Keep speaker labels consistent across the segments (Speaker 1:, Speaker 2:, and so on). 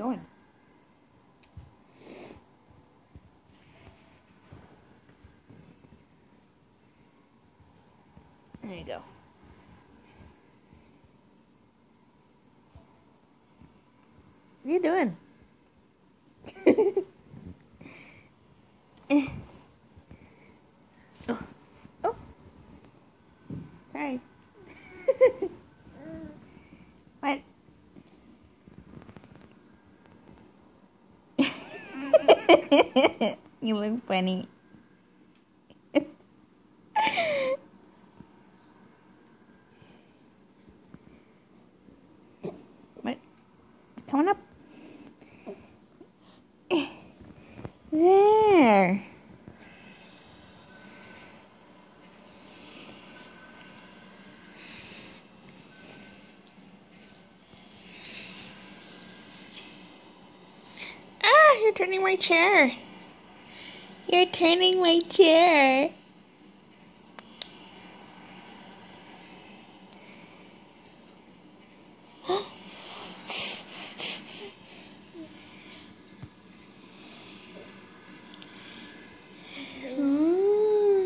Speaker 1: doing? There you go. What are you doing? Oh. Oh. Sorry. What? You look funny. What? Come on up. There. Ah, you're turning my chair. You're turning my chair. Ooh.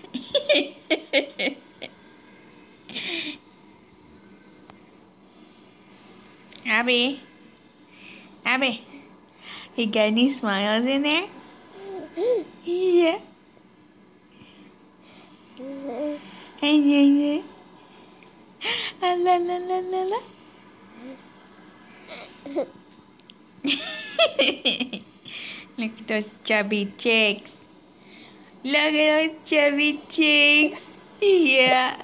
Speaker 1: Abby. Abby. You got any smiles in there? Yeah. Yeah. La la la la la. Look at those chubby cheeks. Look at those chubby cheeks. Yeah.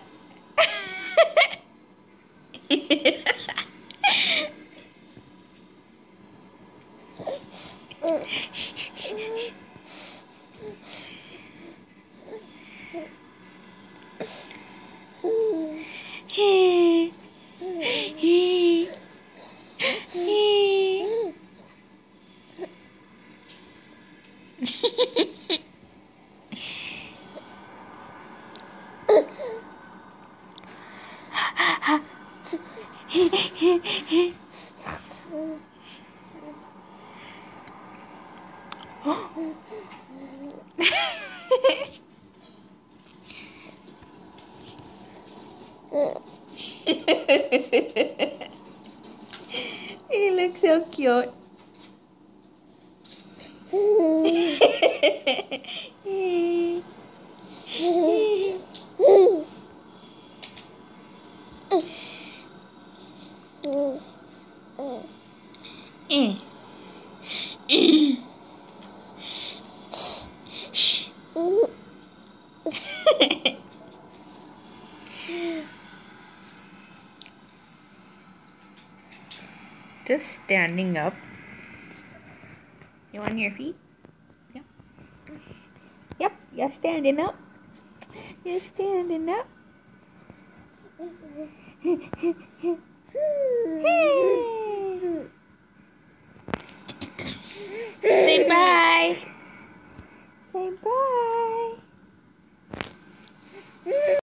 Speaker 1: You look so cute. Just standing up. You on your feet? Yep. Yep, you're standing up. You're standing up. Say bye. Say bye.